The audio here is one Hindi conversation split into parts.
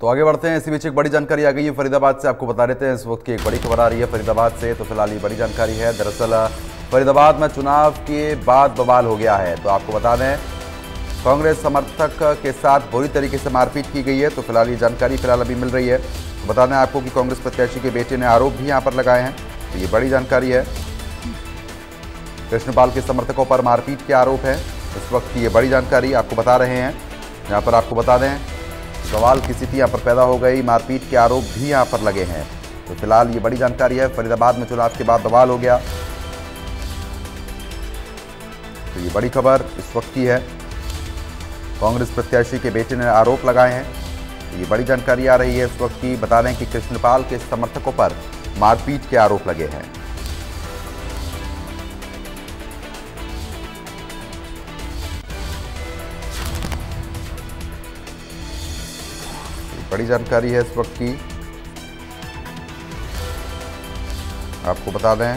तो आगे बढ़ते हैं। इसी बीच एक बड़ी जानकारी आ गई है फरीदाबाद से, आपको बता देते हैं। इस वक्त की एक बड़ी खबर आ रही है फरीदाबाद से। तो फिलहाल ये बड़ी जानकारी है। दरअसल फरीदाबाद में चुनाव के बाद बवाल हो गया है। तो आपको बता दें, कांग्रेस समर्थक के साथ बुरी तरीके से मारपीट की गई है। तो फिलहाल ये जानकारी अभी मिल रही है। तो बता दें आपको कि कांग्रेस प्रत्याशी के बेटे ने आरोप भी यहाँ पर लगाए हैं। तो ये बड़ी जानकारी है। कृष्णपाल के समर्थकों पर मारपीट के आरोप है। इस वक्त की ये बड़ी जानकारी आपको बता रहे हैं। यहाँ पर आपको बता दें, सवाल की स्थिति यहाँ पर पैदा हो गई, मारपीट के आरोप भी यहाँ पर लगे हैं। तो फिलहाल ये बड़ी जानकारी है। फरीदाबाद में चुनाव के बाद बवाल हो गया। तो ये बड़ी खबर इस वक्त की है। कांग्रेस प्रत्याशी के बेटे ने आरोप लगाए हैं। तो ये बड़ी जानकारी आ रही है इस वक्त की। बता दें कि कृष्णपाल के समर्थकों पर मारपीट के आरोप लगे हैं। बड़ी जानकारी है इस वक्त की, आपको बता दें।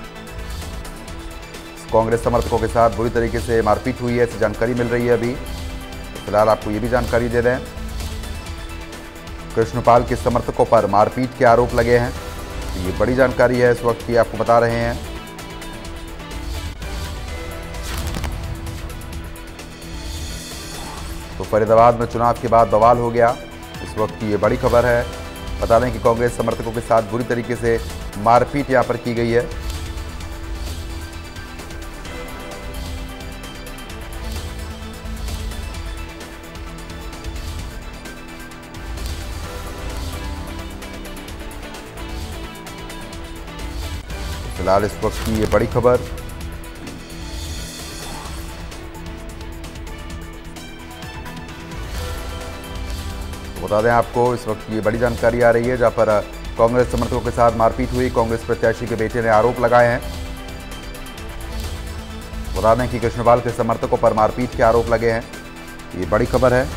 कांग्रेस समर्थकों के साथ बुरी तरीके से मारपीट हुई है, ऐसी जानकारी मिल रही है अभी। तो फिलहाल आपको ये भी जानकारी दे दें, कृष्णपाल के समर्थकों पर मारपीट के आरोप लगे हैं। तो ये बड़ी जानकारी है इस वक्त की, आपको बता रहे हैं। तो फरीदाबाद में चुनाव के बाद बवाल हो गया। इस वक्त की ये बड़ी खबर है। बता दें कि कांग्रेस समर्थकों के साथ बुरी तरीके से मारपीट यहां पर की गई है। फिलहाल इस वक्त की ये बड़ी खबर। बता दें आपको, इस वक्त ये बड़ी जानकारी आ रही है जहां पर कांग्रेस समर्थकों के साथ मारपीट हुई। कांग्रेस प्रत्याशी के बेटे ने आरोप लगाए हैं। बता दें कि कृष्णपाल के समर्थकों पर मारपीट के आरोप लगे हैं। ये बड़ी खबर है।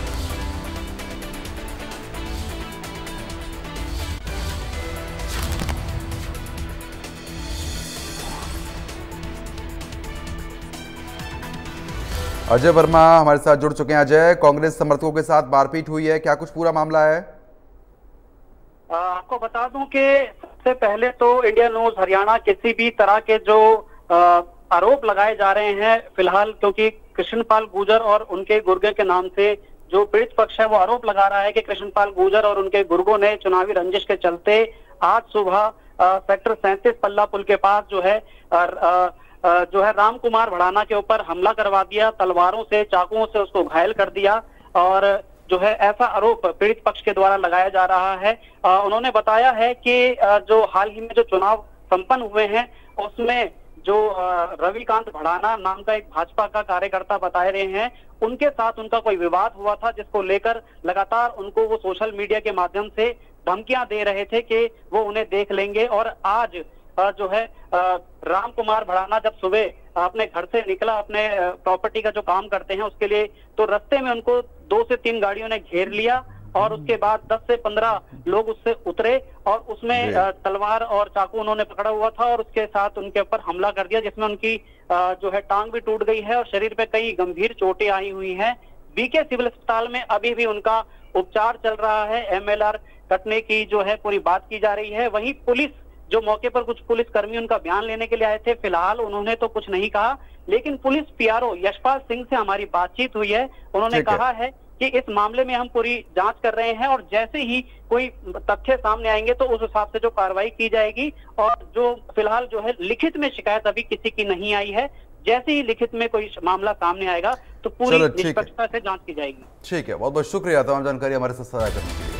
अजय वर्मा हमारे साथ जुड़ चुके हैं। अजय, कांग्रेस समर्थकों के साथ मारपीट हुई है, क्या कुछ पूरा मामला है? आपको बता दूं कि सबसे पहले तो इंडिया न्यूज हरियाणा किसी भी तरह के जो आरोप लगाए जा रहे हैं फिलहाल, क्योंकि कृष्णपाल गुर्जर और उनके गुर्गे के नाम से जो पीड़ित पक्ष है वो आरोप लगा रहा है कि कृष्णपाल गुर्जर और उनके गुर्गों ने चुनावी रंजिश के चलते आज सुबह सेक्टर 37 पल्ला पुल के पास जो है राम कुमार भड़ाना के ऊपर हमला करवा दिया, तलवारों से चाकुओं से उसको घायल कर दिया। और जो है ऐसा आरोप पीड़ित पक्ष के द्वारा लगाया जा रहा है। उन्होंने बताया है कि जो हाल ही में जो चुनाव संपन्न हुए हैं उसमें जो रविकांत भड़ाना नाम का एक भाजपा का कार्यकर्ता बताए रहे हैं, उनके साथ उनका कोई विवाद हुआ था, जिसको लेकर लगातार उनको वो सोशल मीडिया के माध्यम से धमकियां दे रहे थे कि वो उन्हें देख लेंगे। और आज जो है राम कुमार भड़ाना जब सुबह अपने घर से निकला, अपने प्रॉपर्टी का जो काम करते हैं उसके लिए, तो रास्ते में उनको 2 से 3 गाड़ियों ने घेर लिया और उसके बाद 10 से 15 लोग उससे उतरे और उसमें तलवार और चाकू उन्होंने पकड़ा हुआ था और उसके साथ उनके ऊपर हमला कर दिया, जिसमें उनकी जो है टांग भी टूट गई है और शरीर पे कई गंभीर चोटें आई हुई हैं। बीके सिविल अस्पताल में अभी भी उनका उपचार चल रहा है। MLR कटने की जो है पूरी बात की जा रही है। वहीं पुलिस, जो मौके पर कुछ पुलिस कर्मी उनका बयान लेने के लिए आए थे, फिलहाल उन्होंने तो कुछ नहीं कहा, लेकिन पुलिस PRO यशपाल सिंह से हमारी बातचीत हुई है। उन्होंने कहा है कि इस मामले में हम पूरी जांच कर रहे हैं और जैसे ही कोई तथ्य सामने आएंगे तो उस हिसाब से जो कार्रवाई की जाएगी। और जो फिलहाल जो है लिखित में शिकायत अभी किसी की नहीं आई है। जैसे ही लिखित में कोई मामला सामने आएगा तो पूरी निष्पक्षता से जांच की जाएगी। ठीक है, बहुत बहुत शुक्रिया तमाम जानकारी हमारे साथ साझा करने के लिए।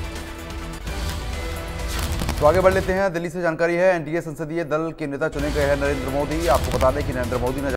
तो आगे बढ़ लेते हैं। दिल्ली से जानकारी है, NDA संसदीय दल के नेता चुने गए हैं नरेंद्र मोदी। आपको बता दें कि नरेंद्र मोदी ने